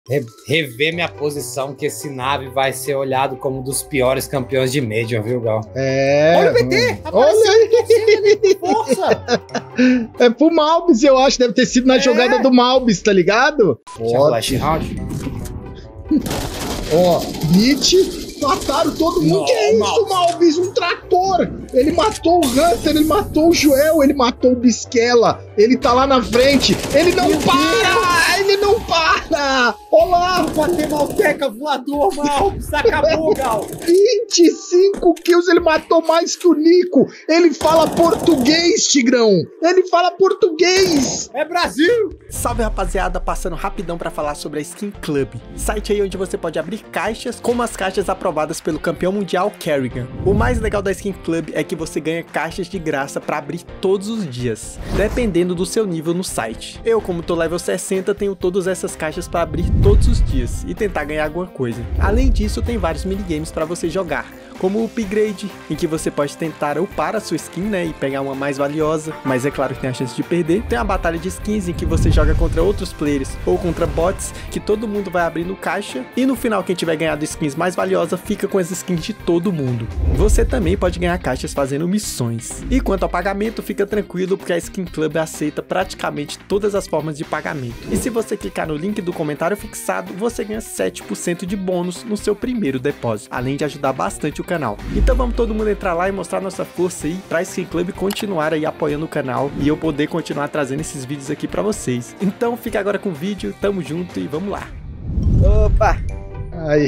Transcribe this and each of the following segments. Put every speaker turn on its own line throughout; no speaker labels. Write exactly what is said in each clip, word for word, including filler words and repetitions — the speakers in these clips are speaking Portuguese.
Re rever minha posição, que esse nave vai ser olhado como um dos piores campeões de Major, viu, Gal?
É.
Olha o B T!
Olha aí!
Força!
É pro Malbis, eu acho. Deve ter sido na é. jogada do Malbis, tá ligado?
Flash round.
Ó, Nietzsche. Mataram todo mundo. Não, que é isso, Malbis? Um trator! Ele matou o Hunter, ele matou o Joel, ele matou o Bisquela. Ele tá lá na frente. Ele não Meu para! Deus. Ele não para! Olá!
Bater Malteca voador, Malbis! Acabou, Gal!
vinte e cinco kills, ele matou mais que o Nico. Ele fala português, Tigrão. Ele fala português.
É Brasil!
Salve, rapaziada, passando rapidão pra falar sobre a Skin Club. Site aí onde você pode abrir caixas, como as caixas aprovadas pelo campeão mundial Kerrigan. O mais legal da Skin Club é que você ganha caixas de graça pra abrir todos os dias, dependendo do seu nível no site. Eu, como tô level sessenta, tenho todas essas caixas pra abrir todos os dias e tentar ganhar alguma coisa. Além disso, tem vários minigames pra você jogar, como o upgrade, em que você pode tentar upar a sua skin, né, e pegar uma mais valiosa, mas é claro que tem a chance de perder. Tem a batalha de skins, em que você joga contra outros players ou contra bots, que todo mundo vai abrir no caixa, e no final quem tiver ganhado skins mais valiosas fica com as skins de todo mundo. Você também pode ganhar caixas fazendo missões. E quanto ao pagamento, fica tranquilo, porque a Skin Club aceita praticamente todas as formas de pagamento. E se você clicar no link do comentário fixado, você ganha sete por cento de bônus no seu primeiro depósito, além de ajudar bastante o canal. Então vamos todo mundo entrar lá e mostrar nossa força aí, pra Skin Club continuar aí apoiando o canal e eu poder continuar trazendo esses vídeos aqui pra vocês. Então fica agora com o vídeo, tamo junto e vamos lá.
Opa!
Aí.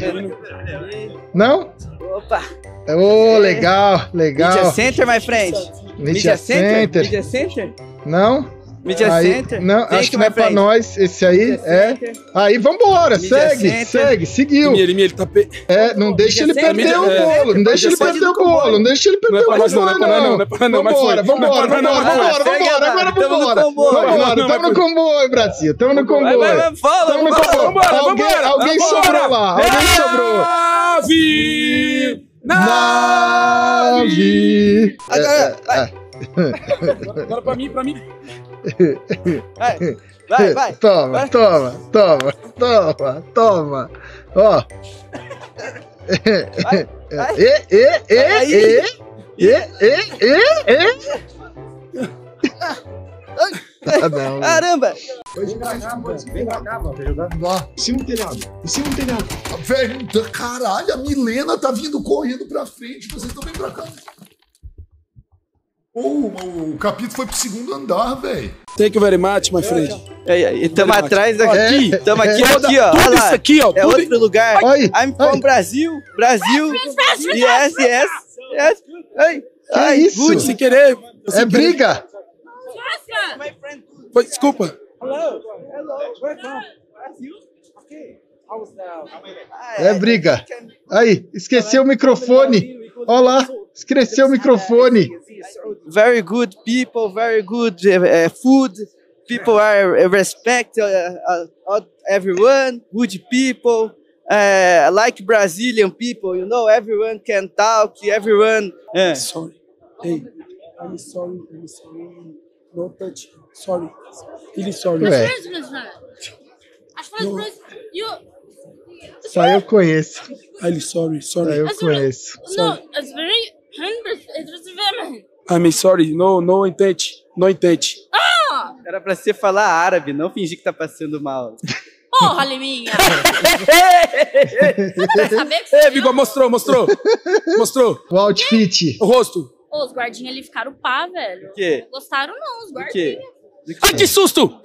Não?
Opa!
Oh, legal, legal.
Media Center, my friend.
Media,
Media Center?
Center?
Media Center?
Não?
Media
aí,
Center?
Não,
Thank
acho que
you,
não é
my
pra
friend.
nós. Esse aí
Media
é.
Center.
Aí, vambora,
Media
segue,
Center.
segue, seguiu.
Ele, ele tá pe...
É, não deixa ele
Media
perder
Center.
o bolo, não deixa ele
Pode ir
perder
no
o bolo, não deixa ele perder o bolo,
não. Não é pra nós não, não é pra nós não, não é pra nós não, mas foi.
Vambora, vambora, vambora, vambora, vambora, agora vambora. Vambora, tamo no comboio, Brasil, tamo no comboio.
Vai, vai, fala,
Tamo no
vambora,
comboio.
vambora,
Alguém,
vambora,
alguém
vambora.
sobrou lá, alguém sobrou.
Nave!
Nave!
Agora, vai.
Agora pra mim, pra mim.
Vai, vai, vai.
Toma,
vai.
toma, toma, toma, toma. Ó.
Vai, vai.
E, e, e, e, e, e, e, e. Ah, não.
Caramba!
Vem pra cá, vem pra cá, mano.
Em cima do telhado. Em cima do telhado. Velho, tá- caralho, a Milena tá vindo correndo pra frente. Vocês estão vindo pra cá. Oh, o, o capítulo foi pro segundo andar, velho.
Thank you very much, my friend.
Aí, aí, tamo atrás aqui. Tamo aqui,
É.
aqui, ó. Olha
Tudo
lá.
isso aqui, ó.
É
tudo-
outro lugar.
Ai,
I'm from
ai.
Brasil. Brasil. Yes, yes. Yes. Ai, ai,
isso?
good.
Sem querer. sem
É
querer.
briga?
My friend.
Foi, desculpa.
Hello. Hello. Where from? Brasil? Okay. I was now.
É briga. Aí, esqueceu o microfone. Olha lá, esqueceu o microfone.
Very good people, very good uh, food. People are uh, respect uh, uh, everyone. Good people. Uh, like Brazilian people, you know, everyone can talk. Everyone. Uh,
Sorry. Hey, I'm sorry, I'm sorry. No touch. Sorry. Really sorry.
Ué,
As frases you
só eu conheço.
I'm sorry,
Só
sorry.
eu conheço.
no, it's very hundred. It was women.
I'm sorry. No, no intent. No intent.
era pra você falar árabe, não fingir que tá passando mal.
Porra, Liminha! Você quer saber que
Ei,
você
Bigode, mostrou, mostrou. Mostrou.
O outfit.
O rosto.
Ô, os guardinhas ali ficaram pá, velho.
O quê?
Não gostaram não, os
O quê?
guardinhas.
Do
Ai, que susto!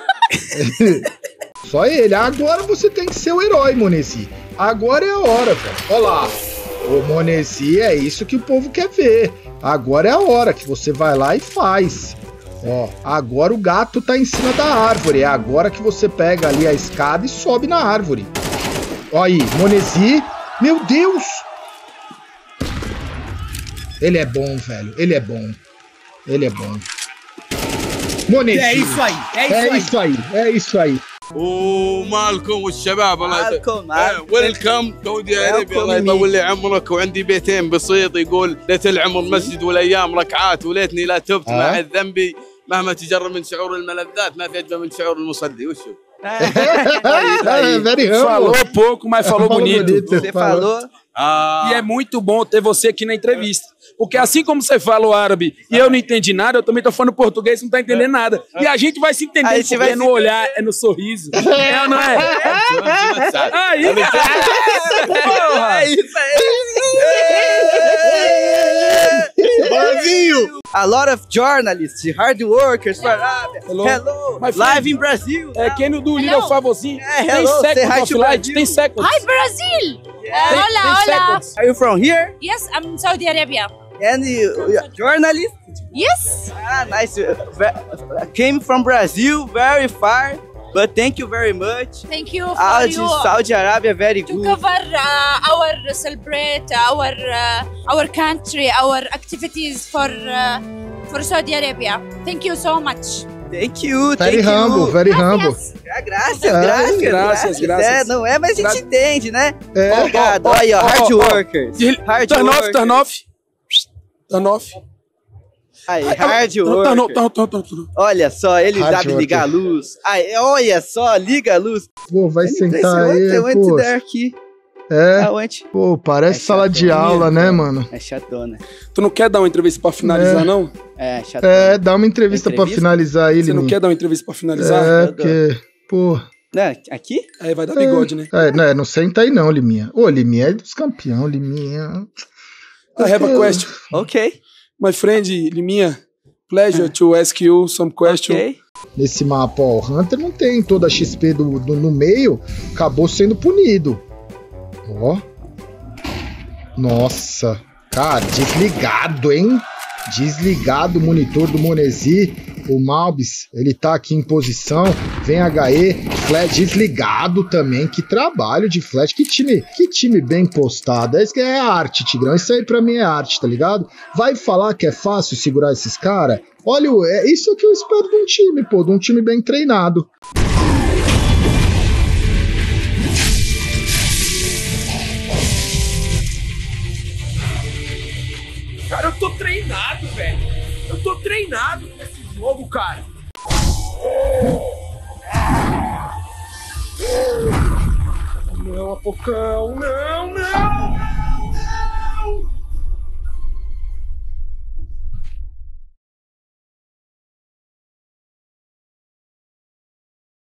Só ele. Agora você tem que ser o herói, Monesi. Agora é a hora, velho. Olha lá. Ô, Monesi, é isso que o povo quer ver. Agora é a hora que você vai lá e faz. Ó, agora o gato tá em cima da árvore. É agora que você pega ali a escada e sobe na árvore. Ó aí, Monesi. Meu Deus! Ele é bom, velho. Ele é bom. Ele é bom. Monesi.
É isso aí, é isso
É
aí.
isso aí, é isso aí.
ومالكم والشباب الله
معكم معكم.
ويلكم سعودي عربي
Welcome
الله
me.
يطول لي عمرك. وعندي بيتين بسيط يقول ليت العمر مسجد والايام ركعات وليتني لا تبت
آه.
مع الذنبي مهما تجرب من شعور الملذات ما في اجمل من شعور المصلي. وشو
É, very humble.
Falou pouco, mas falou,
Falou
bonito.
bonito.
Você falou.
E é muito bom ter você aqui na entrevista. Porque assim como você fala o árabe e eu não entendi nada, eu também tô falando português e não tá entendendo nada. E a gente vai se entender,
A gente
porque
vai
é
se
no olhar, é no sorriso. É ou não é? Aí,
É isso aí.
Brasil!
A lot of journalists, hard workers for Arabia.
Hello.
Hello.
My friend.
Live in Brazil.
É quem no do Little Favorzinho.
É,
Tem
hello, say hi
seconds
to
of light,
Brazil.
tem seconds.
Hi, Brazil! Uh,
Tem-
hola,
tem
hola.
seconds.
Are you from here?
Yes, I'm Saudi Arabia.
And you, you journalist?
Yes.
Ah, nice. Ve- Came from Brazil, very far. But thank you very much.
Thank you for
Out
you
Saudi Arabia, very
to
good.
cover uh, our celebrate our uh, our country, our activities for uh, for Saudi Arabia. Thank you so much.
Thank you,
Very
thank
humble,
you.
very humble.
Ah, graças,
É,
graças,
graças, graças.
É, não é, mas a gente
Gra-
entende, né?
É.
Obrigado.
Ó, ó,
Olha, ó,
ó,
hard
ó, ó.
workers. Hard
Turn off,
workers.
turn off. Turn off.
Aí, hard
Turn
workers.
off, turn off, turn off, turn off.
Olha só, ele
Hard
sabe
worker.
ligar a luz. Aí, olha só, liga a luz.
Pô, vai sentar aí,
I went
pô.
there aqui.
É,
I went.
pô, parece
É
sala de
chato,
aula, né, mano?
É chatona.
Tu não quer dar uma entrevista pra finalizar,
É.
não?
É, chatona.
É, dá uma entrevista,
Entrevista?
pra finalizar aí,
Você não
Liminha.
quer dar uma entrevista pra finalizar?
É,
Eu dou.
porque, pô...
Não, aqui?
Aí vai dar bigode, né?
É, não, é, não senta aí não, Liminha. Ô, Liminha é dos campeões, Liminha...
I have a question.
Ok.
My friend, Liminha, pleasure to ask you some question.
Ok.
Nesse mapa, ó, o Hunter não tem toda a X P do, do- no meio, acabou sendo punido. Ó. Nossa. Cara, desligado, hein? Desligado o monitor do Monesi. O Malbis, ele tá aqui em posição. Vem H E, Flash desligado também. Que trabalho de Flash. Que time, que time bem postado. É isso que é arte, Tigrão. Isso aí pra mim é arte, tá ligado? Vai falar que é fácil segurar esses caras? Olha, o- é isso que eu espero de um time, pô. De um time bem treinado.
Cara, eu tô treinado, velho. Eu tô treinado nesse jogo, cara. Não, Apocão, não, não!